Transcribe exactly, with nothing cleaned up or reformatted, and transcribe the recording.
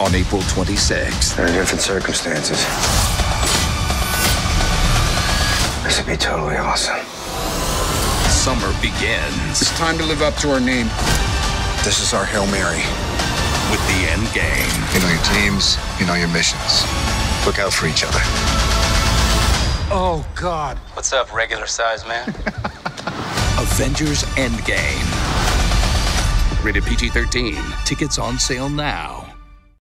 on April twenty-sixth. There are different circumstances. This would be totally awesome. Summer begins. It's time to live up to our name. This is our Hail Mary. With the end game. You know your teams, you know your missions. Look out for each other. Oh, God. What's up, regular size man? Avengers Endgame. Rated P G thirteen. Tickets on sale now.